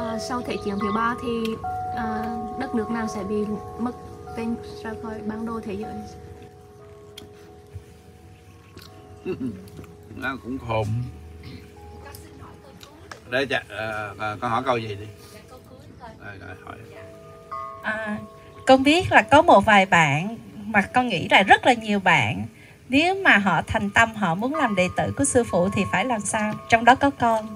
sau Thế chiến thứ ba thì đất nước nào sẽ bị mất tên ra khỏi bản đồ thế giới? Nó cũng khôn. Để con hỏi câu gì đi. Hỏi. Con biết là có một vài bạn, mà con nghĩ là rất là nhiều bạn, nếu mà họ thành tâm họ muốn làm đệ tử của sư phụ thì phải làm sao? Trong đó có con.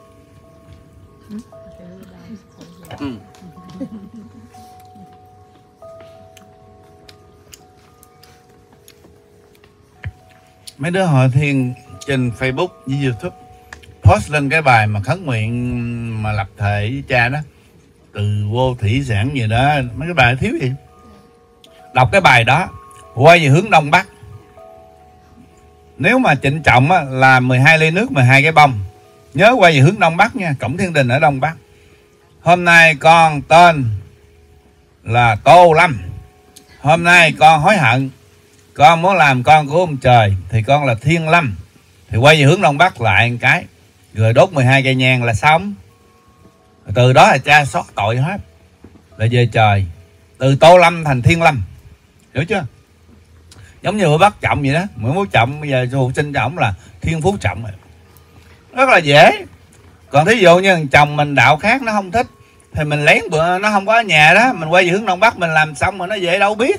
Mấy đứa họ Thiên trên Facebook với YouTube post lên cái bài mà khấn nguyện mà lập thệ với cha đó, từ vô thủy sản gì đó, mấy cái bài thiếu gì. Đọc cái bài đó quay về hướng đông bắc. Nếu mà trịnh trọng á, là 12 ly nước 12 cái bông. Nhớ quay về hướng đông bắc nha. Cổng thiên đình ở đông bắc. Hôm nay con tên là Tô Lâm. Hôm nay con hối hận, con muốn làm con của ông trời thì con là Thiên Lâm. Thì quay về hướng đông bắc lại một cái, rồi đốt 12 cây nhang là xong. Từ đó là cha xót tội hết, là về trời. Từ Tô Lâm thành Thiên Lâm, hiểu chưa? Giống như bác Trọng vậy đó. Nguyễn Phú Trọng bây giờ sư sinh cho ổng là Thiên Phú Trọng rồi. Rất là dễ. Còn thí dụ như chồng mình đạo khác nó không thích thì mình lén bữa nó không có ở nhà đó, mình quay về hướng đông bắc mình làm xong mà nó về đâu biết.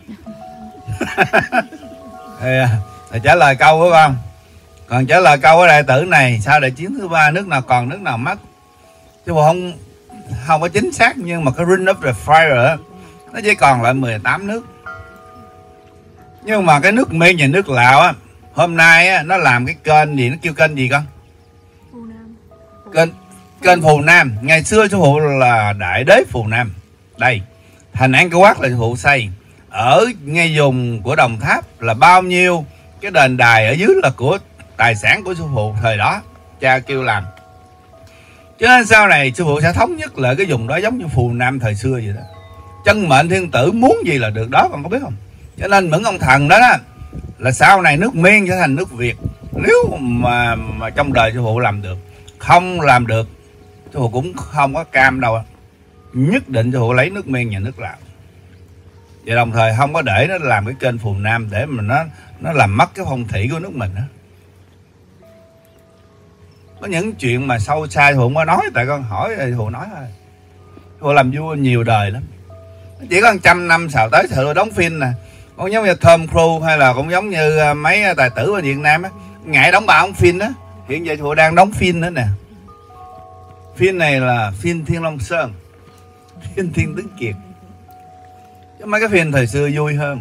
thì trả lời câu của con. Còn trả lời câu của đại tử này, sau đại chiến thứ ba nước nào còn nước nào mất, chứ không có chính xác, nhưng mà cái Ring of the Fire nó chỉ còn lại 18 nước. Nhưng mà cái nước Miên và nước Lào á, hôm nay á, nó làm cái kênh gì, nó kêu kênh gì con? Phù Nam. Kênh Phù Nam. Ngày xưa sư phụ là Đại Đế Phù Nam. Đây, thành Angkor Wat là sư phụ xây. Ở ngay vùng của Đồng Tháp là bao nhiêu cái đền đài ở dưới là của tài sản của sư phụ thời đó, cha kêu làm. Cho nên sau này sư phụ sẽ thống nhất lại cái vùng đó giống như Phù Nam thời xưa vậy đó. Chân mệnh thiên tử muốn gì là được đó, con có biết không? Cho nên những ông thần đó, là sau này nước Miên trở thành nước Việt. Nếu mà trong đời sư phụ làm được. Không làm được sư phụ cũng không có cam đâu. Nhất định sư phụ lấy nước Miên và nước Lào. Và đồng thời không có để nó làm cái kênh Phù Nam, để mà nó làm mất cái phong thủy của nước mình đó. Có những chuyện mà sâu xa sư phụ không có nói, tại con hỏi sư phụ nói thôi. Sư phụ làm vua nhiều đời lắm, chỉ có 100 năm xào tới sự đóng phim nè. Cũng giống như Tom Cruise hay là cũng giống như mấy tài tử ở Việt Nam á, ngại đóng ba ông phim đó. Hiện giờ họ đang đóng phim nữa nè. Phim này là phim Thiên Long Sơn, phim Thiên Tuấn Kiệt, chứ mấy cái phim thời xưa vui hơn.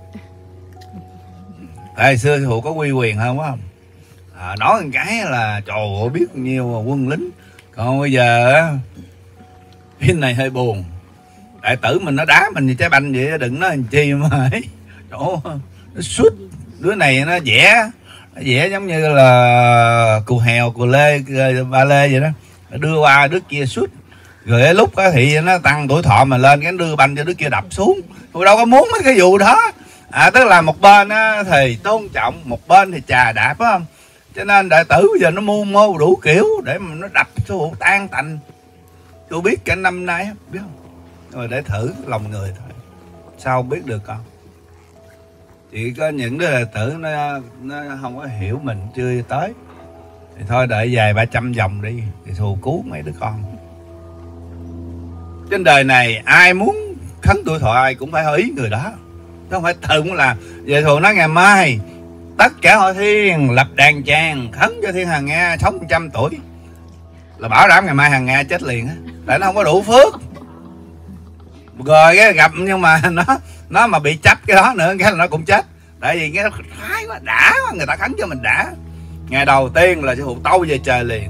Thời xưa họ có uy quyền hơn, phải không? Nói một cái là trời ơi biết nhiều quân lính. Còn bây giờ phim này hơi buồn. Đại tử mình nó đá mình như trái banh vậy, đừng nói làm chi mà ấy. Nó suốt. Đứa này nó vẽ giống như là cù hèo, cù lê, ba lê vậy đó. Nó đưa qua đứa kia suốt. Rồi lúc đó thì nó tăng tuổi thọ mà lên, cái đưa banh cho đứa kia đập xuống. Tôi đâu có muốn mấy cái vụ đó. Tức là một bên thì tôn trọng, một bên thì chà đạp, phải không? Cho nên đại tử bây giờ nó mưu mô đủ kiểu để mà nó đập số vụ tan tành. Tôi biết cả năm nay, biết không? Rồi để thử lòng người thôi, sao biết được con? Chỉ có những đứa đệ tử nó không có hiểu mình chưa tới thì thôi đợi vài 300 vòng đi thì thù cứu mấy đứa con. Trên đời này ai muốn khấn tuổi thọ ai cũng phải hỏi ý người đó, chứ không phải tự muốn làm. Vậy thù nói ngày mai tất cả hội Thiên lập đàn tràng khấn cho Thiên Hằng Nga sống 100 tuổi là bảo đảm ngày mai Hằng Nga chết liền á, tại nó không có đủ phước. Rồi cái gặp nhưng mà nó mà bị chấp cái đó nữa cái là nó cũng chết. Tại vì cái thái quá đã quá, người ta khấn cho mình đã. Ngày đầu tiên là sư phụ tâu về trời liền.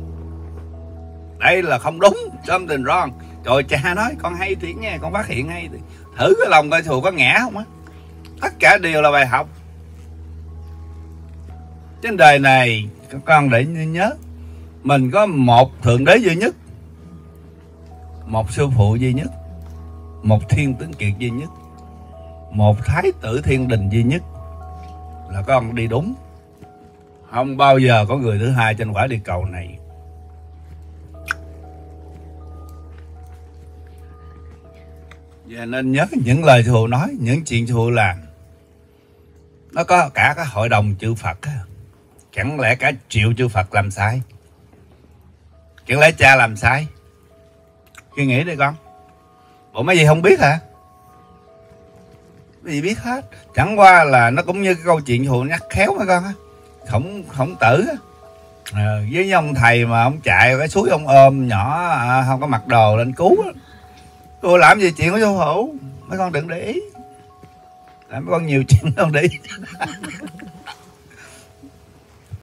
Đây là không đúng, something wrong. Trời, cha nói con hay thiệt nha, con phát hiện hay. Thử cái lòng coi sư phụ có ngã không á. Tất cả đều là bài học. Trên đời này các con để nhớ, mình có một thượng đế duy nhất, một sư phụ duy nhất, một Thiên Tuấn Kiệt duy nhất, một Thái tử Thiên Đình duy nhất, là con đi đúng. Không bao giờ có người thứ hai trên quả địa cầu này. Và nên nhớ những lời sư phụ nói, những chuyện sư phụ làm. Nó có cả cái hội đồng chư Phật á. Chẳng lẽ cả triệu chư Phật làm sai? Chẳng lẽ cha làm sai? Suy nghĩ đi con. Bộ mấy gì không biết hả? Mấy gì biết hết. Chẳng qua là nó cũng như cái câu chuyện sư phụ nhắc khéo mấy con á. Khổng Tử á. Với ông thầy mà ông chạy cái suối ông ôm nhỏ không có mặc đồ lên cứu á. Cô làm gì chuyện của sư phụ? Mấy con đừng để ý. Làm mấy con nhiều chuyện không để ý.